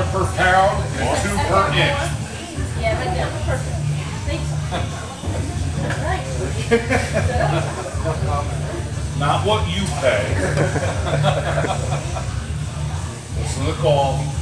per pound and 2 per inch. Yeah, right there. Perfect. Thanks. Not what you pay. Listen to the call.